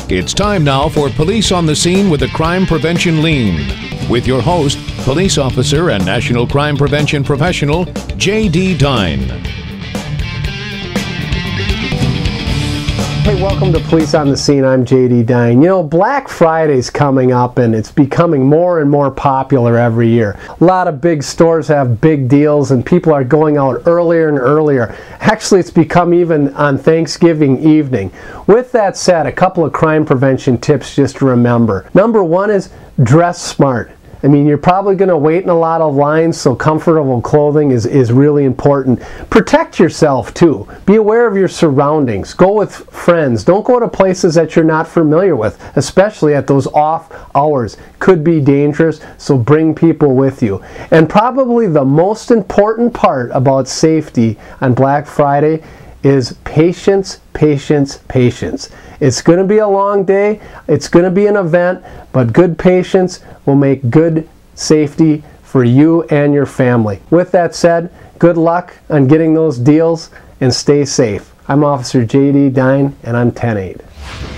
It's time now for Police on the Scene with a Crime Prevention Lean. With your host, Police Officer and National Crime Prevention Professional, J.D. Dhein. Hey, welcome to Police on the Scene. I'm J.D. Dhein. You know, Black Friday's coming up and it's becoming more and more popular every year. A lot of big stores have big deals and people are going out earlier and earlier. Actually, it's become even on Thanksgiving evening. With that said, a couple of crime prevention tips just to remember. Number one is dress smart. I mean, you're probably going to wait in a lot of lines, so comfortable clothing is really important. Protect yourself, too. Be aware of your surroundings. Go with friends. Don't go to places that you're not familiar with, especially at those off hours. Could be dangerous, so bring people with you. And probably the most important part about safety on Black Friday is patience, patience, patience. It's going to be a long day, it's going to be an event, but good patience will make good safety for you and your family. With that said, good luck on getting those deals and stay safe. I'm Officer J.D. Dhein and I'm 10-8.